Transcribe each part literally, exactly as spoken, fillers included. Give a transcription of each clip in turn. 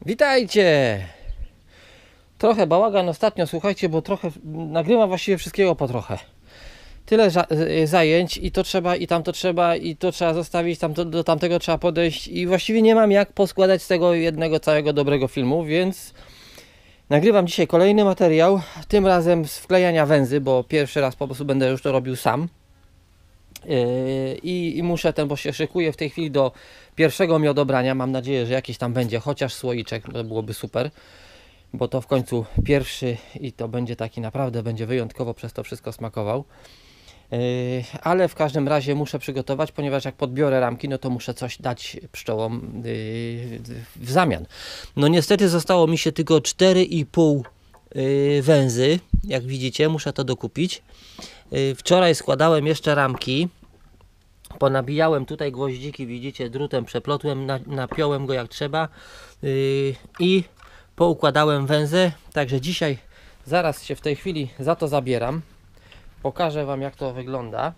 Witajcie! Trochę bałagan ostatnio, słuchajcie, bo trochę nagrywam właściwie wszystkiego po trochę. Tyle zajęć i to trzeba, i tamto trzeba, i to trzeba zostawić, tamto, do tamtego trzeba podejść i właściwie nie mam jak poskładać z tego jednego całego dobrego filmu, więc nagrywam dzisiaj kolejny materiał, tym razem z wklejania węzy, bo pierwszy raz po prostu będę już to robił sam. Yy, I, I muszę ten, bo się szykuję w tej chwili do pierwszego miodobrania. Mam nadzieję, że jakiś tam będzie, chociaż słoiczek, to byłoby super, bo to w końcu pierwszy i to będzie taki naprawdę, będzie wyjątkowo przez to wszystko smakował. Yy, ale w każdym razie muszę przygotować, ponieważ jak podbiorę ramki, no to muszę coś dać pszczołom yy, w zamian. No niestety zostało mi się tylko cztery i pół yy, węzy, jak widzicie, muszę to dokupić. Wczoraj składałem jeszcze ramki, ponabijałem tutaj gwoździki, widzicie, drutem przeplotłem, napiąłem go jak trzeba yy, i poukładałem węzę, także dzisiaj zaraz się w tej chwili za to zabieram, pokażę wam jak to wygląda.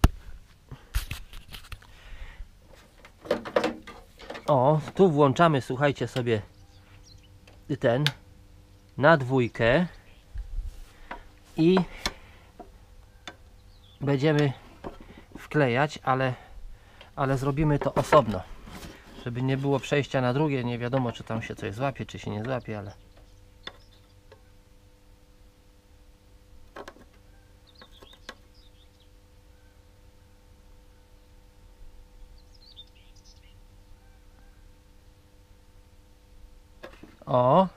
O, tu włączamy, słuchajcie, sobie ten na dwójkę i będziemy wklejać, ale, ale zrobimy to osobno, żeby nie było przejścia na drugie. Nie wiadomo, czy tam się coś złapie, czy się nie złapie, ale o,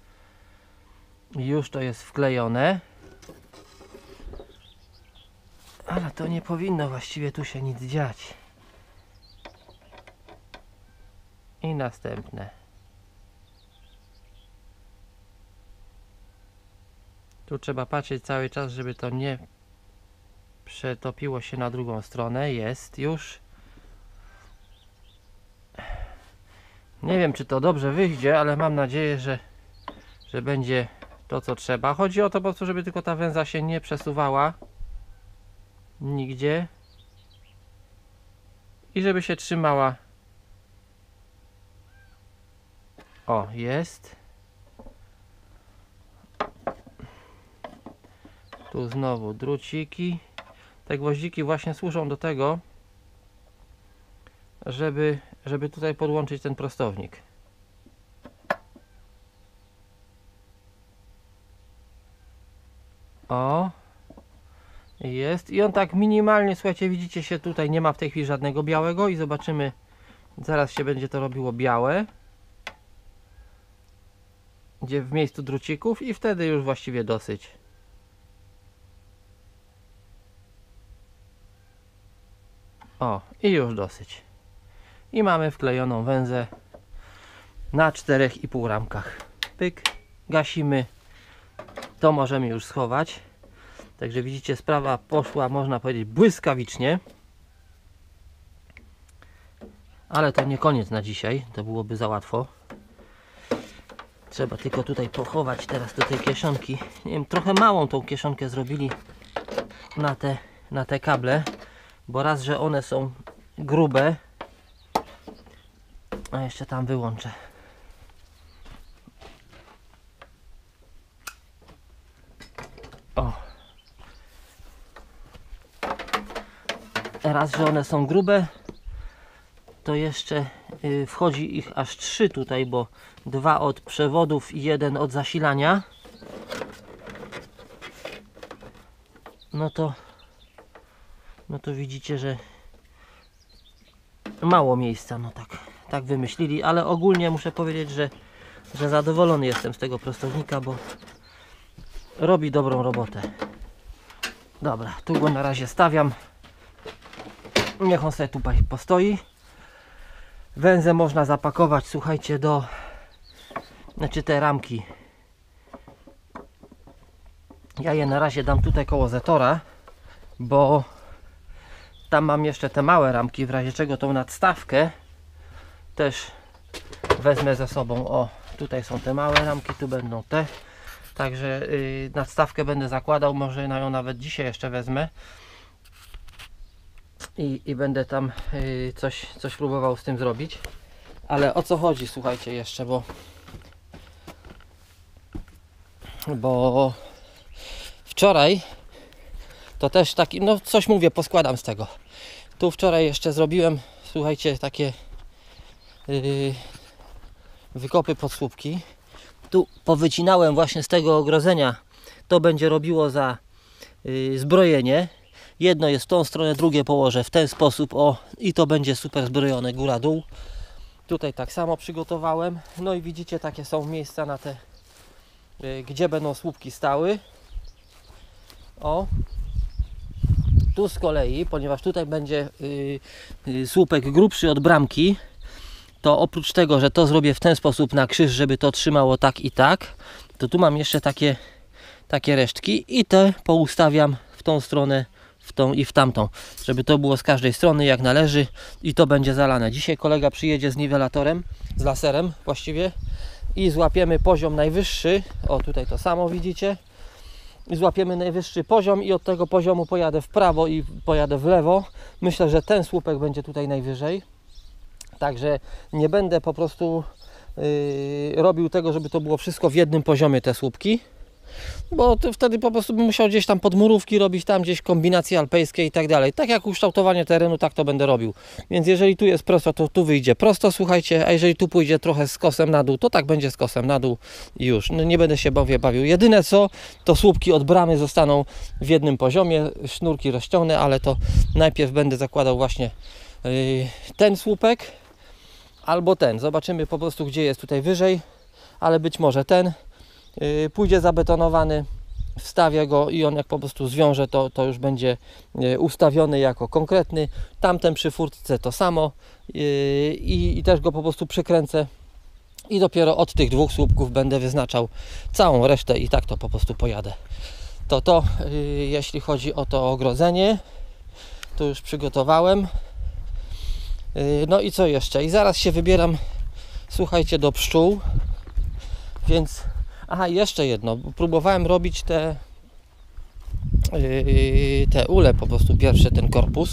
już to jest wklejone. Ale to nie powinno właściwie tu się nic dziać. I następne. Tu trzeba patrzeć cały czas, żeby to nie przetopiło się na drugą stronę. Jest już. Nie wiem, czy to dobrze wyjdzie, ale mam nadzieję, że, że będzie to, co trzeba. Chodzi o to po prostu, żeby tylko ta węza się nie przesuwała nigdzie i żeby się trzymała. O, jest. Tu znowu druciki. Te gwoździki właśnie służą do tego, żeby, żeby tutaj podłączyć ten prostownik. O, jest. I on tak minimalnie, słuchajcie, widzicie, się tutaj nie ma w tej chwili żadnego białego i zobaczymy, zaraz się będzie to robiło białe, gdzie w miejscu drucików, i wtedy już właściwie dosyć. O, i już dosyć. I mamy wklejoną węzę na czterech i pół ramkach. Pyk, gasimy. To możemy już schować. Także widzicie, sprawa poszła, można powiedzieć, błyskawicznie. Ale to nie koniec na dzisiaj, to byłoby za łatwo. Trzeba tylko tutaj pochować teraz do tej kieszonki. Nie wiem, trochę małą tą kieszonkę zrobili na te, na te kable, bo raz, że one są grube. A jeszcze tam wyłączę. O. Raz, że one są grube, to jeszcze y, wchodzi ich aż trzy tutaj, bo dwa od przewodów i jeden od zasilania. No to no to widzicie, że mało miejsca, no tak, tak wymyślili, ale ogólnie muszę powiedzieć, że, że zadowolony jestem z tego prostownika, bo robi dobrą robotę. Dobra, tu go na razie stawiam. Niech on sobie tutaj postoi. Węzę można zapakować, słuchajcie, do, znaczy te ramki, ja je na razie dam tutaj koło Zetora, bo tam mam jeszcze te małe ramki, w razie czego tą nadstawkę też wezmę ze sobą. O, tutaj są te małe ramki, tu będą te, także yy, nadstawkę będę zakładał, może na ją nawet dzisiaj jeszcze wezmę. I, i będę tam yy, coś, coś próbował z tym zrobić. Ale o co chodzi, słuchajcie, jeszcze, bo bo wczoraj to też taki, no coś mówię, poskładam z tego. Tu wczoraj jeszcze zrobiłem, słuchajcie, takie yy, wykopy pod słupki. Tu powycinałem właśnie z tego ogrodzenia. To będzie robiło za yy, zbrojenie. Jedno jest w tą stronę, drugie położę w ten sposób. O, i to będzie super zbrojone góra-dół. Tutaj tak samo przygotowałem. No i widzicie, takie są miejsca na te, yy, gdzie będą słupki stały. O. Tu z kolei, ponieważ tutaj będzie yy, yy, słupek grubszy od bramki, to oprócz tego, że to zrobię w ten sposób na krzyż, żeby to trzymało tak i tak, to tu mam jeszcze takie, takie resztki i te poustawiam w tą stronę, w tą i w tamtą, żeby to było z każdej strony jak należy i to będzie zalane. Dzisiaj kolega przyjedzie z niwelatorem, z laserem właściwie i złapiemy poziom najwyższy. O, tutaj to samo widzicie. I złapiemy najwyższy poziom i od tego poziomu pojadę w prawo i pojadę w lewo. Myślę, że ten słupek będzie tutaj najwyżej. Także nie będę po prostu yy, robił tego, żeby to było wszystko w jednym poziomie, te słupki. Bo to wtedy po prostu bym musiał gdzieś tam podmurówki robić, tam gdzieś kombinacje alpejskie i tak dalej. Tak jak ukształtowanie terenu, tak to będę robił. Więc jeżeli tu jest prosto, to tu wyjdzie prosto, słuchajcie, a jeżeli tu pójdzie trochę z kosem na dół, to tak będzie z kosem na dół i już. No nie będę się bawię, bawił. Jedyne co, to słupki od bramy zostaną w jednym poziomie, sznurki rozciągnę, ale to najpierw będę zakładał właśnie yy, ten słupek albo ten. Zobaczymy po prostu, gdzie jest tutaj wyżej, ale być może ten. Yy, pójdzie zabetonowany, wstawię go i on jak po prostu zwiąże, to, to już będzie yy, ustawiony jako konkretny. Tamten przy furtce to samo yy, i, i też go po prostu przykręcę i dopiero od tych dwóch słupków będę wyznaczał całą resztę i tak to po prostu pojadę. To to yy, jeśli chodzi o to ogrodzenie, to już przygotowałem. Yy, no i co jeszcze? I zaraz się wybieram, słuchajcie, do pszczół, więc aha, jeszcze jedno. Próbowałem robić te yy, te ule, po prostu pierwszy ten korpus.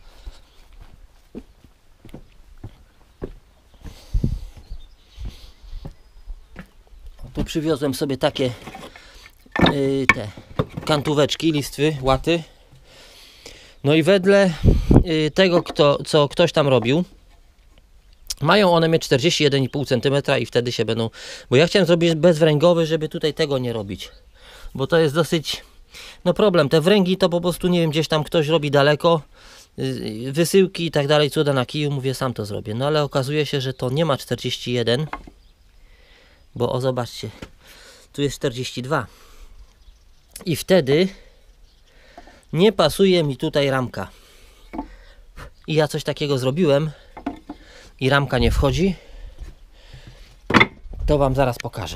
Tu przywiozłem sobie takie yy, te kantóweczki, listwy, łaty. No i wedle yy, tego, kto, co ktoś tam robił, mają one mieć czterdzieści jeden i pół centymetra i wtedy się będą... Bo ja chciałem zrobić bezwręgowy, żeby tutaj tego nie robić. Bo to jest dosyć... No problem, te wręgi to po prostu, nie wiem, gdzieś tam ktoś robi daleko. Wysyłki i tak dalej, cuda na kiju, mówię, sam to zrobię. No ale okazuje się, że to nie ma czterdzieści jeden. Bo o, zobaczcie. Tu jest czterdzieści dwa. I wtedy nie pasuje mi tutaj ramka. I ja coś takiego zrobiłem. I ramka nie wchodzi, to Wam zaraz pokażę.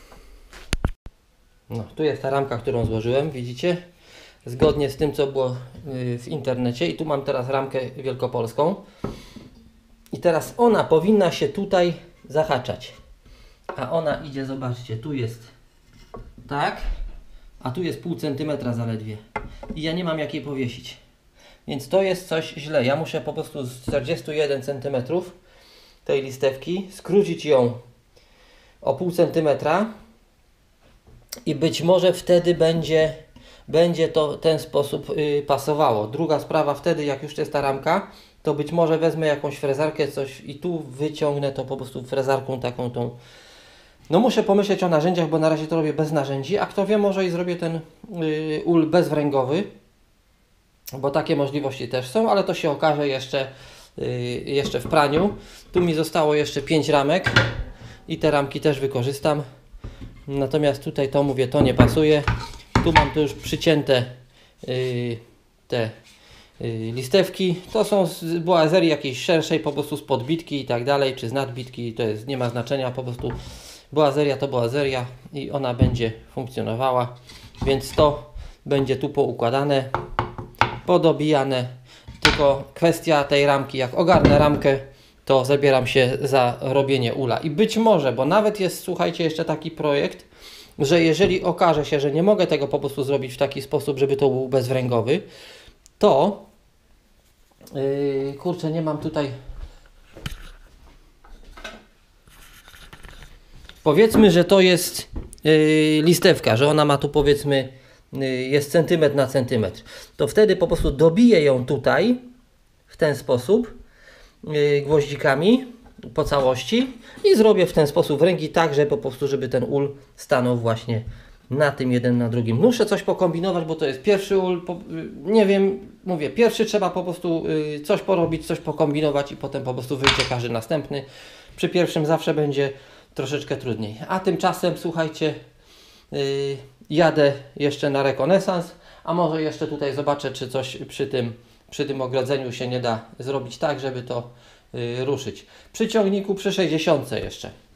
No, tu jest ta ramka, którą złożyłem, widzicie? Zgodnie z tym, co było w internecie. I tu mam teraz ramkę wielkopolską. I teraz ona powinna się tutaj zahaczać. A ona idzie, zobaczcie, tu jest tak, a tu jest pół centymetra zaledwie. I ja nie mam jak jej powiesić. Więc to jest coś źle. Ja muszę po prostu z czterdziestu jeden centymetrów tej listewki skrócić ją o pół centymetra i być może wtedy będzie, będzie to ten sposób yy, pasowało. Druga sprawa, wtedy jak już jest ta ramka, to być może wezmę jakąś frezarkę, coś i tu wyciągnę to po prostu frezarką taką tą. No muszę pomyśleć o narzędziach, bo na razie to robię bez narzędzi, a kto wie, może i zrobię ten yy, ul bezwręgowy, bo takie możliwości też są, ale to się okaże jeszcze jeszcze w praniu. Tu mi zostało jeszcze pięć ramek i te ramki też wykorzystam. Natomiast tutaj to mówię, to nie pasuje. Tu mam tu już przycięte yy, te yy, listewki. To są z boazerii jakiejś szerszej, po prostu z podbitki i tak dalej, czy z nadbitki, to jest, nie ma znaczenia, po prostu boazeria to boazeria i ona będzie funkcjonowała. Więc to będzie tu poukładane, podobijane. Tylko kwestia tej ramki, jak ogarnę ramkę, to zabieram się za robienie ula. I być może, bo nawet jest, słuchajcie, jeszcze taki projekt, że jeżeli okaże się, że nie mogę tego po prostu zrobić w taki sposób, żeby to był bezwręgowy, to yy, kurczę, nie mam tutaj, powiedzmy, że to jest yy, listewka, że ona ma tu powiedzmy yy, jest centymetr na centymetr, to wtedy po prostu dobiję ją tutaj w ten sposób yy, gwoździkami po całości i zrobię w ten sposób ręki tak, że po prostu żeby ten ul stanął właśnie na tym jeden na drugim. Muszę coś pokombinować, bo to jest pierwszy ul, po, nie wiem, mówię, pierwszy trzeba po prostu yy, coś porobić, coś pokombinować i potem po prostu wyjdzie każdy następny. Przy pierwszym zawsze będzie troszeczkę trudniej. A tymczasem, słuchajcie, yy, jadę jeszcze na rekonesans, a może jeszcze tutaj zobaczę, czy coś przy tym, przy tym ogrodzeniu się nie da zrobić tak, żeby to yy, ruszyć. Przy ciągniku przy sześćdziesiątce jeszcze.